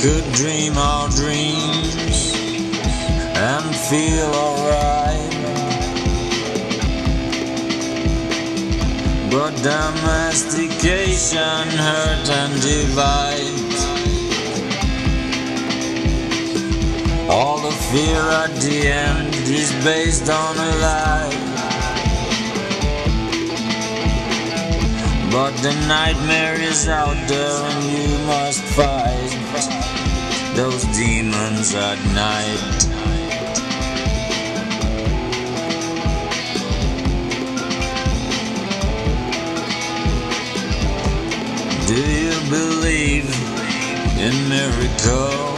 could dream our dreams and feel alright, but domestication hurt and divide. All the fear at the end is based on a lie, but the nightmare is out there and you must fight those demons at night. Do you believe in miracles?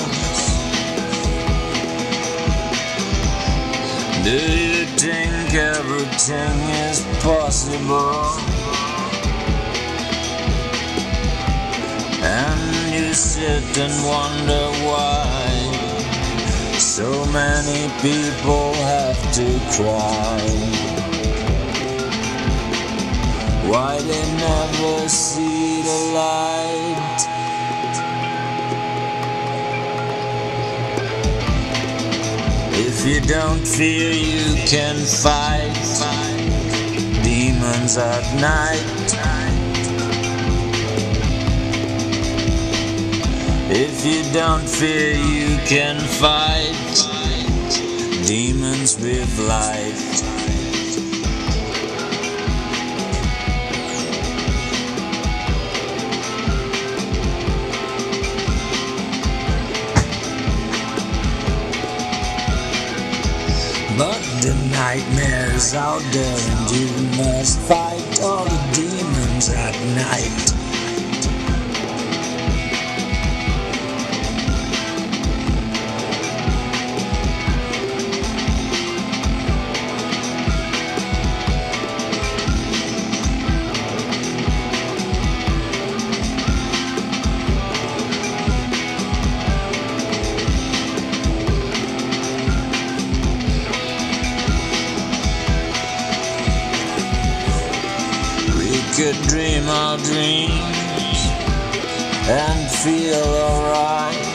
Do you think everything is possible? And you sit and wonder why so many people have to cry, why they never see the light. If you don't fear, you can fight demons at night. If you don't fear, you can fight demons with light. But the nightmare's out there and you must fight all the demons at night. Could dream our dreams and feel alright,